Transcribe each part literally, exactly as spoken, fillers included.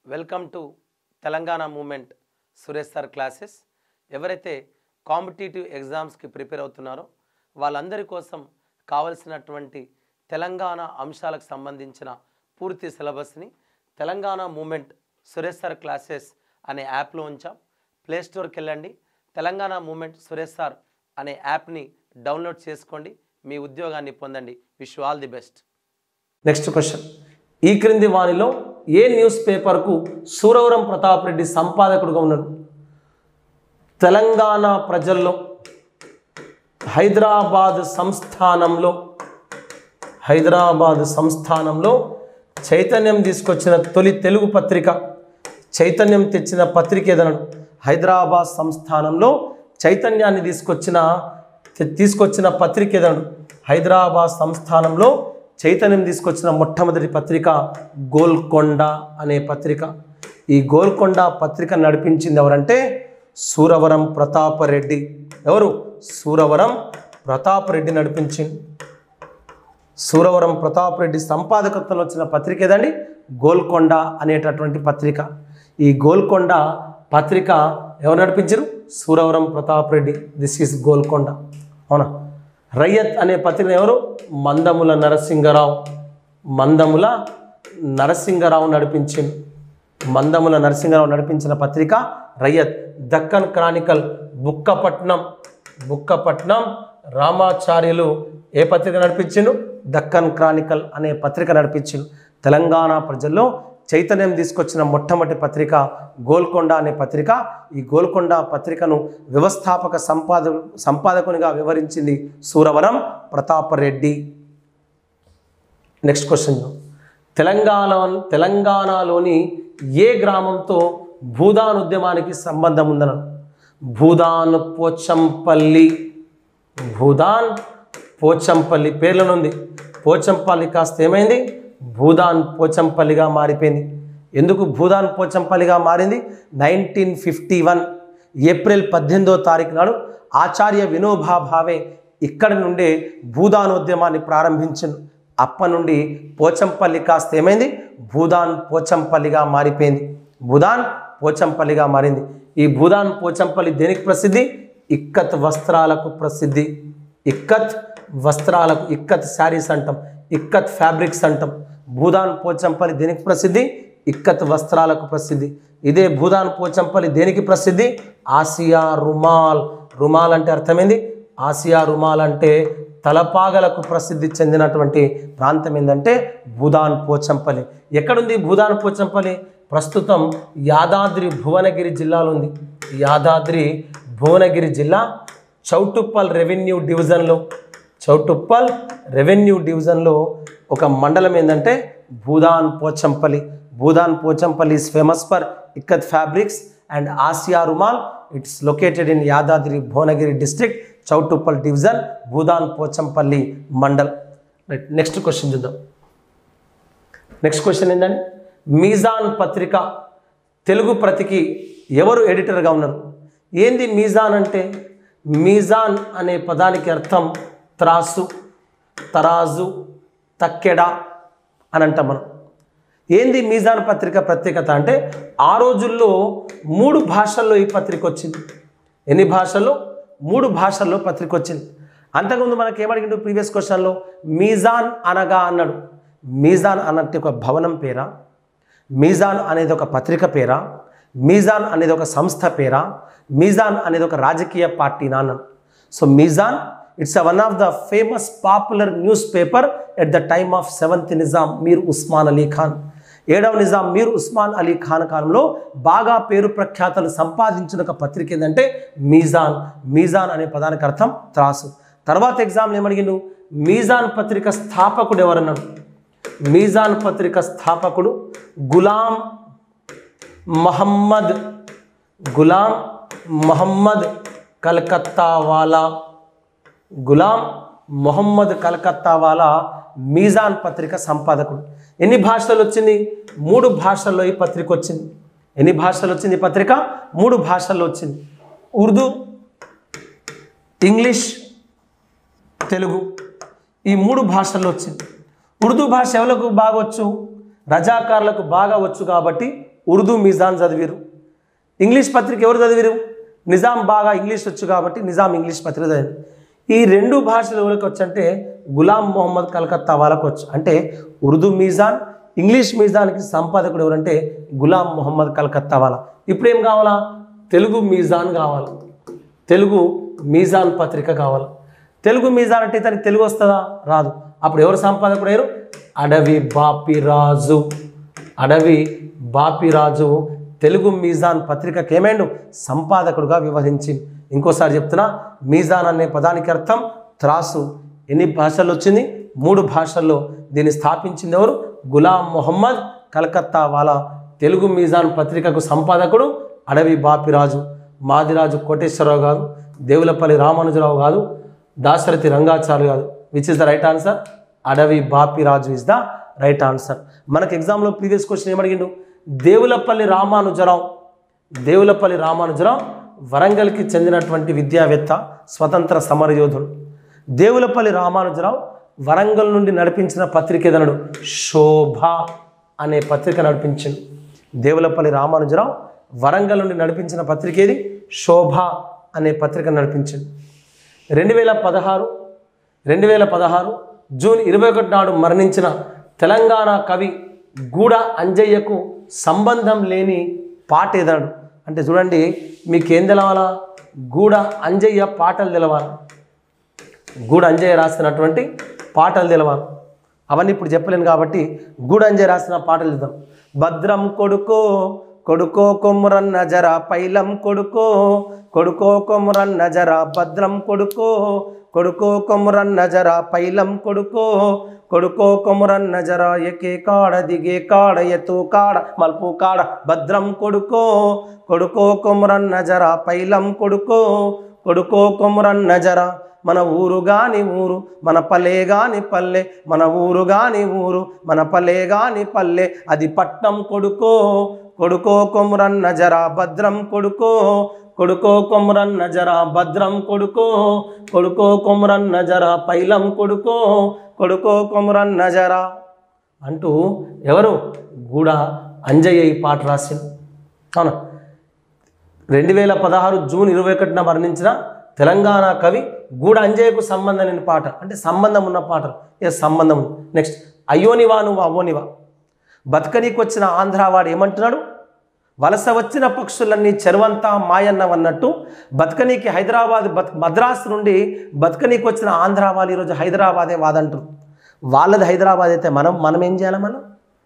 Welcome to Telangana movement Suresh sir classes. ఎవరైతే competitive ఎగ్జామ్స్కి prepare అవుతున్నారో వాళ్ళందరి కోసం కావలసినటువంటి తెలంగాణ అంశాలకు సంబంధించిన పూర్తి సిలబస్ని Telangana movement Suresh sir classes అనే యాప్లో ఉంచాం. ప్లేస్టోర్కి వెళ్ళండి, తెలంగాణ మూమెంట్ సురేష్ సార్ అనే యాప్ని డౌన్లోడ్ చేసుకోండి, మీ ఉద్యోగాన్ని పొందండి. Wish you all the best. Next question, ఈ క్రింది వానిలో ఏ న్యూస్ పేపర్కు సూరవరం ప్రతాప్ రెడ్డి సంపాదకుడుగా ఉన్నాడు? తెలంగాణ ప్రజల్లో హైదరాబాద్ సంస్థానంలో హైదరాబాద్ సంస్థానంలో చైతన్యం తీసుకొచ్చిన తొలి తెలుగు పత్రిక, చైతన్యం తెచ్చిన పత్రిక ఏదన్నాడు? హైదరాబాద్ సంస్థానంలో చైతన్యాన్ని తీసుకొచ్చిన తీసుకొచ్చిన పత్రిక ఏదన్నాడు? హైదరాబాద్ సంస్థానంలో చైతన్యం తీసుకొచ్చిన మొట్టమొదటి పత్రిక గోల్కొండ అనే పత్రిక. ఈ గోల్కొండ పత్రిక నడిపించింది ఎవరంటే సూరవరం ప్రతాప్ రెడ్డి. ఎవరు? సూరవరం ప్రతాప్ రెడ్డి నడిపించింది. సూరవరం ప్రతాప్ రెడ్డి సంపాదకత్వంలో వచ్చిన పత్రిక ఏదండి? గోల్కొండ అనేటటువంటి పత్రిక. ఈ గోల్కొండ పత్రిక ఎవరు నడిపించారు? సూరవరం ప్రతాప్ రెడ్డి. This is Golconda. అవునా? రయ్యత్ అనే పత్రిక ఎవరు? మందముల నరసింగరావు. మందముల నరసింగరావు నడిపించింది. మందముల నరసింగరావు నడిపించిన పత్రిక రయ్యత్. దక్కన్ క్రానికల్ బుక్కపట్నం బుక్కపట్నం రామాచార్యులు ఏ పత్రిక నడిపించిండు? దక్కన్ క్రానికల్ అనే పత్రిక నడిపించిండు. తెలంగాణ ప్రజల్లో చైతన్యం తీసుకొచ్చిన మొట్టమొదటి పత్రిక గోల్కొండ అనే పత్రిక. ఈ గోల్కొండ పత్రికను వ్యవస్థాపక సంపాద సంపాదకునిగా వివరించింది సూరవరం ప్రతాప్ రెడ్డి. నెక్స్ట్ క్వశ్చన్, తెలంగాణ తెలంగాణలోని ఏ గ్రామంతో భూదాన్ ఉద్యమానికి సంబంధం ఉందన్నాడు? భూదాన్ పోచంపల్లి. భూదాన్ పోచంపల్లి పేర్లోనుంది. పోచంపల్లి కాస్త ఏమైంది? భూదాన్ పోచంపల్లిగా మారిపోయింది. ఎందుకు భూదాన్ పోచంపల్లిగా మారింది? నైన్టీన్ ఫిఫ్టీ వన్ ఏప్రిల్ పద్దెనిమిదో తారీఖు నాడు ఆచార్య వినోబా భావే ఇక్కడ నుండే భూదానోద్యమాన్ని ప్రారంభించింది. అప్పటి నుండి పోచంపల్లి కాస్త ఏమైంది? భూదాన్ పోచంపల్లిగా మారిపోయింది. భూదాన్ పోచంపల్లిగా మారింది. ఈ భూదాన్ పోచంపల్లి దేనికి ప్రసిద్ధి? ఇక్కత్ వస్త్రాలకు ప్రసిద్ధి. ఇక్కత్ వస్త్రాలకు, ఇక్కత్ శారీస్ అంటాం, ఇక్కత్ ఫ్యాబ్రిక్స్ అంటాం. భూదాన్ పోచంపల్లి దేనికి ప్రసిద్ధి? ఇక్కత్ వస్త్రాలకు ప్రసిద్ధి. ఇదే భూదాన్ పోచంపల్లి దేనికి ప్రసిద్ధి? ఆసియా రుమాల్. రుమాల్ అంటే అర్థమైంది? ఆసియా రుమాల్ అంటే తలపాగలకు ప్రసిద్ధి చెందినటువంటి ప్రాంతం ఏంటంటే భూదాన్ పోచంపల్లి. ఎక్కడుంది భూదాన్ పోచంపల్లి? ప్రస్తుతం యాదాద్రి భువనగిరి జిల్లాలో ఉంది. యాదాద్రి భువనగిరి జిల్లా చౌటుప్పల్ రెవెన్యూ డివిజన్లో చౌటుప్పల్ రెవెన్యూ డివిజన్లో ఒక మండలం ఏంటంటే Bhoodan Pochampally. Bhoodan Pochampally is famous for ikat fabrics and Asia rumal. It's located in Yadadri Bhuvanagiri district, Choutuppal division, Bhoodan Pochampally mandal. Right, next question చూద్దాం. నెక్స్ట్ క్వశ్చన్ ఏంటంటే మీజాన్ పత్రిక తెలుగు ప్రతికి ఎవరు ఎడిటర్గా ఉన్నారు? ఏంది మీజాన్ అంటే? మీజాన్ అనే పదానికి అర్థం త్రాసు, తరాజు, తక్కెడ అని అంటాం మనం. ఏంది మీజాన్ పత్రిక ప్రత్యేకత అంటే ఆ రోజుల్లో మూడు భాషల్లో ఈ పత్రిక వచ్చింది. ఎన్ని భాషల్లో? మూడు భాషల్లో పత్రిక వచ్చింది. అంతకుముందు మనకి ఏమడిగిండు ప్రీవియస్ క్వశ్చన్లో? మీజాన్ అనగా అన్నాడు. మీజాన్ అన్నట్టు ఒక భవనం పేరా? మీజాన్ అనేది ఒక పత్రిక పేరా? మీజాన్ అనేది ఒక సంస్థ పేరా? మీజాన్ అనేది ఒక రాజకీయ పార్టీనా అన్నాడు. So Mizan it's one of the famous popular news paper at the time of seventh Nizam Mir Osman Ali Khan. ఏడవ నిజాం మీర్ ఉస్మాన్ అలీ ఖాన్ కాలంలో బాగా పేరు ప్రఖ్యాతలు సంపాదించిన ఒక పత్రిక ఏంటంటే మీజాన్. మీజాన్ అనే పదానికి అర్థం త్రాసు. తర్వాత ఎగ్జామ్లో ఏమడిగిండు? మీజాన్ పత్రిక స్థాపకుడు ఎవరన్నాడు? మీజాన్ పత్రిక స్థాపకుడు గులాం మహమ్మద్ గులాం మహమ్మద్ కలకత్తావాలా. గులాం మొహమ్మద్ కలకత్తావాలా మీజాన్ పత్రిక సంపాదకుడు. ఎన్ని భాషలు వచ్చింది? మూడు భాషల్లో ఈ పత్రిక వచ్చింది. ఎన్ని భాషలు వచ్చింది ఈ పత్రిక? మూడు భాషల్లో వచ్చింది. ఉర్దూ, ఇంగ్లీష్, తెలుగు, ఈ మూడు భాషల్లో వచ్చింది. ఉర్దూ భాష ఎవరికి బాగా వచ్చు? రజాకార్లకు బాగా వచ్చు కాబట్టి ఉర్దూ మీజాన్ చదివారు. ఇంగ్లీష్ పత్రిక ఎవరు చదివారు? నిజాం బాగా ఇంగ్లీష్ వచ్చు కాబట్టి నిజాం ఇంగ్లీష్ పత్రిక చదివారు. ఈ రెండు భాషలు ఎవరికి వచ్చు అంటే గులాం మొహమ్మద్ కలకత్తా వాళ్ళకు వచ్చు. అంటే ఉర్దూ మీజాన్, ఇంగ్లీష్ మీజాన్కి సంపాదకుడు ఎవరంటే గులాం మొహమ్మద్ కలకత్తా వాళ్ళ. ఇప్పుడు ఏం కావాలా? తెలుగు మీజాన్ కావాలి, తెలుగు మీజాన్ పత్రిక కావాలి. తెలుగు మీజాన్ అంటే తనకి తెలుగు వస్తుందా? రాదు. అప్పుడు ఎవరు సంపాదకుడు అయ్యారు? అడవి బాపిరాజు. అడవి బాపిరాజు తెలుగు మీజాన్ పత్రికకి ఏమైండు? సంపాదకుడుగా వ్యవహరించింది. ఇంకోసారి చెప్తున్నా, మీజాన్ అనే పదానికి అర్థం త్రాసు. ఎన్ని భాషల్లో వచ్చింది? మూడు భాషల్లో. దీన్ని స్థాపించింది ఎవరు? గులాం మొహమ్మద్ కలకత్తా వాళ్ళ. తెలుగు మీజాన్ పత్రికకు సంపాదకుడు అడవి బాపిరాజు. మాదిరాజు కోటేశ్వరరావు కాదు, దేవులపల్లి రామానుజరావు కాదు, దాశరథి రంగాచార్య కాదు. Which is the right answer? Adavi Bapiraju is the right answer. మనకు ఎగ్జామ్లో ప్రీవియస్ క్వశ్చన్ ఏమడిగిండు? దేవులపల్లి రామానుజరావు. దేవులపల్లి రామానుజరావు వరంగల్కి చెందినటువంటి విద్యావేత్త, స్వతంత్ర సమరయోధుడు. దేవులపల్లి రామానుజరావు వరంగల్ నుండి నడిపించిన పత్రిక ఏదన్నాడు? శోభ అనే పత్రిక నడిపించింది. దేవులపల్లి రామానుజరావు వరంగల్ నుండి నడిపించిన పత్రిక ఏది? శోభ అనే పత్రిక నడిపించింది. రెండు వేల పదహారు రెండు వేల పదహారు జూన్ ఇరవై ఒకటి నాడు మరణించిన తెలంగాణ కవి గూడ అంజయ్యకు సంబంధం లేని పాట ఏదన్నాడు అంటే చూడండి, మీకేం తెలవాలా? గూడ అంజయ్య పాటలు తెలవాలి. గూడ అంజయ్య రాసినటువంటి పాటలు తెలవాలి. అవన్నీ ఇప్పుడు చెప్పలేను కాబట్టి గూడ అంజయ్య రాసిన పాటలు చూద్దాం. భద్రం కొడుకో కొడుకో కొమ్మురన్న జర పైలం కొడుకో కొడుకో కొమ్మురన్న జర భద్రం కొడుకో కొడుకో కొమ్మురన్న జర పైలం కొడుకో కొడుకో కొమ్మురన్న జర ఎకే కాడ దిగే కాడ ఎత్తు కాడ మల్పు కాడ భద్రం కొడుకో కొడుకో కొమ్మురన్న జర పైలం కొడుకో కొడుకో కొమ్మురన్న జర. మన ఊరు గాని ఊరు, మన పల్లె గాని పల్లె, మన ఊరు గాని ఊరు, మన పల్లె గాని పల్లె, అది పట్నం కొడుకో కొడుకో కొమ్మురన్న జర భద్రం కొడుకో కొడుకో కొమ్మురన్న జర భద్రం కొడుకో కొడుకో కొమ్మురన్న జర పైలం కొడుకో కొడుకో కొమ్మురన్న జర అంటూ ఎవరు? గూడ అంజయ్య ఈ పాట రాసింది. అవునా? రెండు వేల పదహారు జూన్ ఇరవై ఒకటిన మరణించిన తెలంగాణ కవి గూడ అంజయ్యకు సంబంధం లేని పాట అంటే సంబంధం ఉన్న పాటలు. ఏ సంబంధం ఉంది? నెక్స్ట్, అయ్యోనివా నువ్వు అవ్వోనివా. బతకనీకి వచ్చిన ఆంధ్రావాడు ఏమంటున్నాడు? వలస వచ్చిన పక్షులన్నీ చెరువంతా మాయన్నవన్నట్టు బతకనీకి హైదరాబాద్ బత్ మద్రాసు నుండి బతకనీకి వచ్చిన ఆంధ్ర వాళ్ళు ఈరోజు హైదరాబాదే వాదంటారు. వాళ్ళది హైదరాబాద్ అయితే మనం మనం ఏం చేయాలి? మనం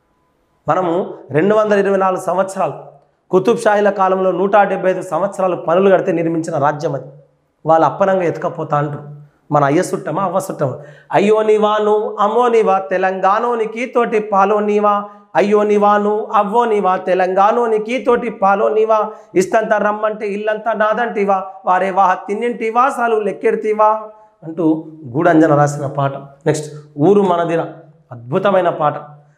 మనము రెండు వందల ఇరవై నాలుగు సంవత్సరాలు కుతుబ్ షాహీల కాలంలో నూట డెబ్బై ఐదు సంవత్సరాలు పనులు కడితే నిర్మించిన రాజ్యం అది. వాళ్ళు అప్పనంగా ఎత్తుకపోతా అంటారు. మన అయ్య సుట్టమా అవ్వ సుట్టమా? అయ్యో నీవా నువ్వు అమ్మో నీవా తెలంగాణోనికి తోటి పాలో నీవా, అయ్యో నీవా నువ్వు అవ్వో నీవా తెలంగాణోనికి తోటి పాలో నీవా, ఇస్తంతా రమ్మంటే ఇల్లంతా నాదంటివా, వారే వాహ తిన్నింటివా సాలు లెక్కెడితివా అంటూ గూడంజన రాసిన పాట. నెక్స్ట్, ఊరు మనదిరా. అద్భుతమైన పాట.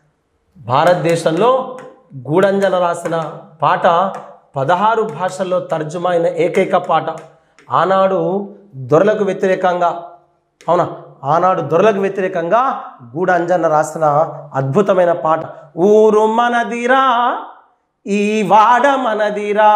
భారతదేశంలో గూడంజన రాసిన పాట పదహారు భాషల్లో తర్జుమా అయిన ఏకైక పాట. ఆనాడు దొరలకు వ్యతిరేకంగా, అవునా, ఆనాడు దొరలకు వ్యతిరేకంగా గూడంజన రాసిన అద్భుతమైన పాట. ఊరు మనదిరా ఈ వాడ మనదిరా,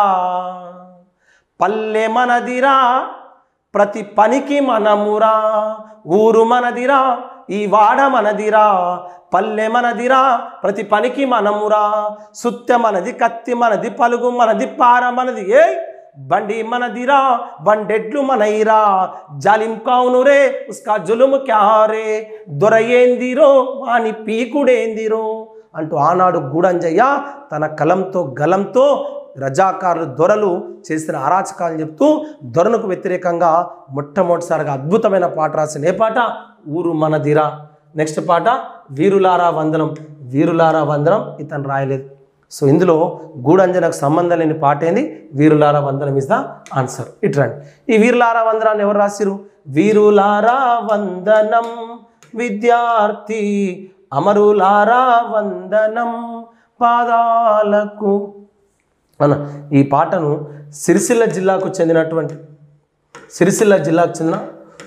పల్లె మనదిరా ప్రతి పనికి మనమురా. ఊరు మనదిరా ఈ వాడ మనదిరా, పల్లె మనదిరా ప్రతి పనికి మనమురా. సుత్తె మనది, కత్తి మనది, పలుగు మనది, పార మనది, ఏ బండి మనదిరా బండెడ్లు మనయిరా. జాలిం కౌను రే ఉస్కా జులుము క్యారే, దొరయేందిరో వాని పీకుడేందిరో అంటూ ఆనాడు గూడంజయ్య తన కలంతో గలంతో రజాకారులు దొరలు చేసిన అరాచకాలు చెప్తూ దొరలకు వ్యతిరేకంగా మొట్టమొదటిసారిగా అద్భుతమైన పాట రాసిన ఏ పాట? ఊరు మనదిరా. నెక్స్ట్ పాట వీరులారా వందనం. వీరులారా వందనం ఇతను రాయలేదు. సో ఇందులో గూడంజనకు సంబంధం లేని పాట ఏంది? వీరులారా వందనం ఇస్ ద ఆన్సర్. ఇట్రండి. ఈ వీరులారా వందనాన్ని ఎవరు రాసిరు? వీరులారా వందనం విద్యార్థి అమరులారా వందనం పాదాలకు అన్న. ఈ పాటను సిరిసిల్ల జిల్లాకు చెందినటువంటి సిరిసిల్ల జిల్లాకు చెందిన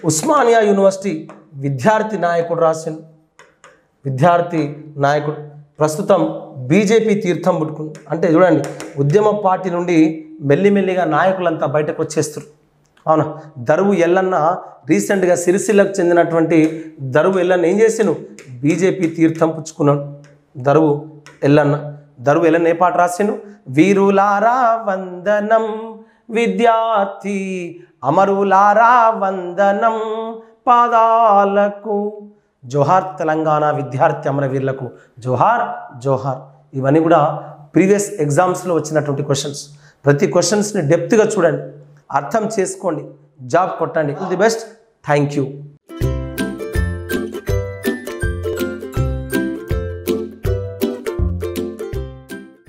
ఉస్మానియా యూనివర్సిటీ విద్యార్థి నాయకుడు రాసిండు. విద్యార్థి నాయకుడు ప్రస్తుతం బీజేపీ తీర్థం పుట్టుకుంది. అంటే చూడండి, ఉద్యమ పార్టీ నుండి మెల్లిమెల్లిగా నాయకులంతా బయటకు వచ్చేస్తారు. అవునా? దరువు ఎల్లన్న రీసెంట్గా సిరిసిల్లకు చెందినటువంటి దరువు ఎల్లన్న ఏం చేసాను? బీజేపీ తీర్థం పుచ్చుకున్నాడు. దరువు ఎల్లన్న దరువు ఎల్లన్న ఏ పాట రాసాను? వీరులారా వందనం విద్యార్థి అమరులారా వందనం పాదాలకు, జోహార్ తెలంగాణ విద్యార్థి అమరవీరులకు జోహార్ జోహార్. ఇవన్నీ కూడా ప్రీవియస్ ఎగ్జామ్స్లో వచ్చినటువంటి క్వశ్చన్స్. ప్రతి క్వశ్చన్స్ని డెప్త్గా చూడండి, అర్థం చేసుకోండి, జాబ్ కొట్టండి. All the best. Thank you.